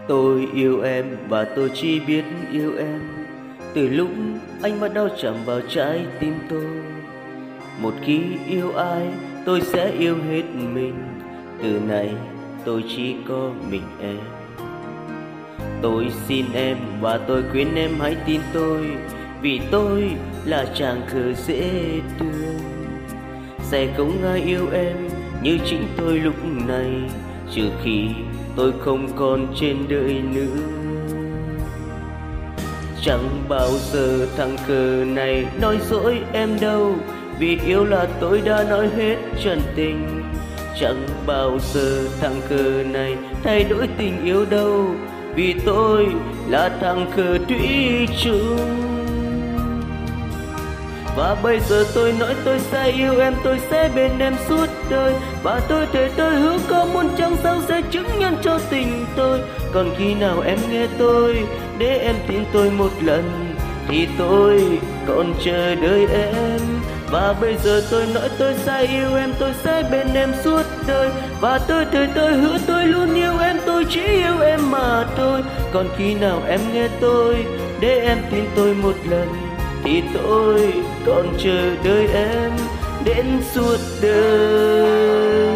Tôi yêu em và tôi chỉ biết yêu em. Từ lúc anh bắt đầu chạm vào trái tim tôi, một khi yêu ai tôi sẽ yêu hết mình. Từ này tôi chỉ có mình em. Tôi xin em và tôi khuyên em hãy tin tôi, vì tôi là chàng khờ dễ thương. Sẽ không ai yêu em như chính tôi lúc này, trừ khi tôi không còn trên đời nữa. Chẳng bao giờ thằng khờ này nói dối em đâu, vì yêu là tôi đã nói hết chân tình. Chẳng bao giờ thằng khờ này thay đổi tình yêu đâu, vì tôi là thằng khờ thủy chung. Và bây giờ tôi nói tôi sẽ yêu em, tôi sẽ bên em suốt đời. Và tôi thề tôi hứa có muôn trăng sao sẽ chứng nhân cho tình tôi. Còn khi nào em nghe tôi, để em tin tôi một lần, thì tôi còn chờ đợi em. Và bây giờ tôi nói tôi sẽ yêu em, tôi sẽ bên em suốt đời. Và tôi thề tôi hứa tôi luôn yêu em, tôi chỉ yêu em mà thôi. Còn khi nào em nghe tôi, để em tin tôi một lần, thì tôi còn chờ đợi em đến suốt đời.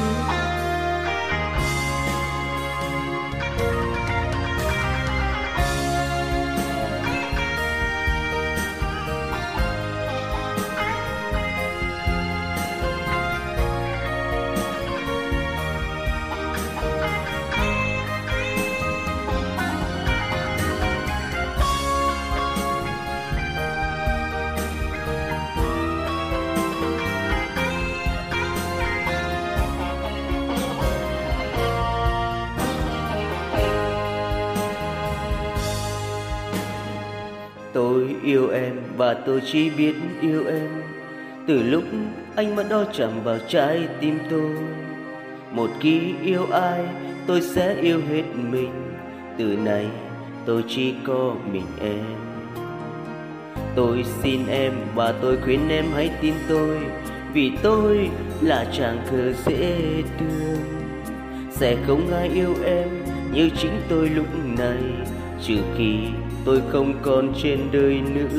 Tôi yêu em và tôi chỉ biết yêu em. Từ lúc anh bắt đầu chạm vào trái tim tôi, một khi yêu ai tôi sẽ yêu hết mình. Từ này tôi chỉ có mình em. Tôi xin em và tôi khuyên em hãy tin tôi, vì tôi là chàng khờ dễ thương. Sẽ không ai yêu em như chính tôi lúc này, trừ khi tôi không còn trên đời nữa.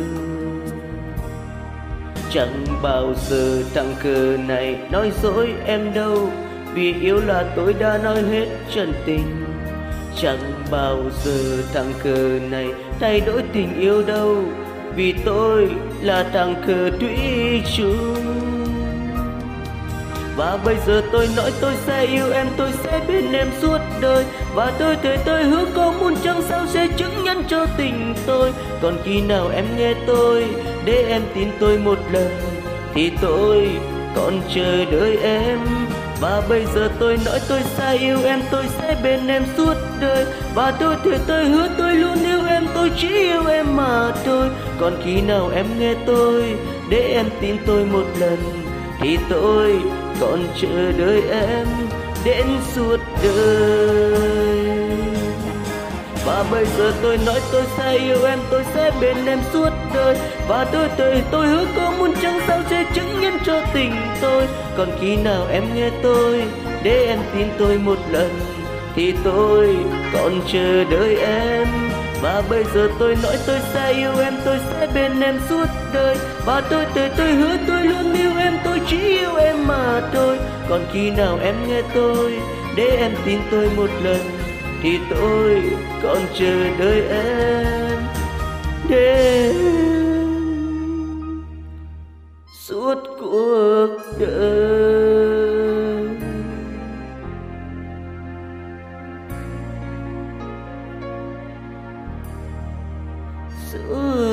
Chẳng bao giờ thằng khờ này nói dối em đâu, vì yêu là tôi đã nói hết chân tình. Chẳng bao giờ thằng khờ này thay đổi tình yêu đâu, vì tôi là thằng khờ thủy chung. Và bây giờ tôi nói tôi sẽ yêu em, tôi sẽ bên em suốt đời. Và tôi thề tôi hứa có muôn trăng sao sẽ chứng nhân cho tình tôi. Còn khi nào em nghe tôi, để em tin tôi một lần, thì tôi còn chờ đợi em. Và bây giờ tôi nói tôi sẽ yêu em, tôi sẽ bên em suốt đời. Và tôi thề tôi hứa tôi luôn yêu em, tôi chỉ yêu em mà thôi. Còn khi nào em nghe tôi, để em tin tôi một lần, thì tôi còn chờ đợi em đến suốt đời. Và bây giờ tôi nói tôi sẽ yêu em, tôi sẽ bên em suốt đời. Và tôi thề tôi hứa có muôn trăng sao sẽ chứng nhân cho tình tôi. Còn khi nào em nghe tôi, để em tin tôi một lần, thì tôi còn chờ đợi em. Và bây giờ tôi nói tôi sẽ yêu em, tôi sẽ bên em suốt đời. Và tôi thề tôi hứa tôi luôn yêu em, tôi chỉ yêu em mà thôi. Còn khi nào em nghe tôi, để em tin tôi một lần, thì tôi còn chờ đợi em đến suốt cuộc đời. Suốt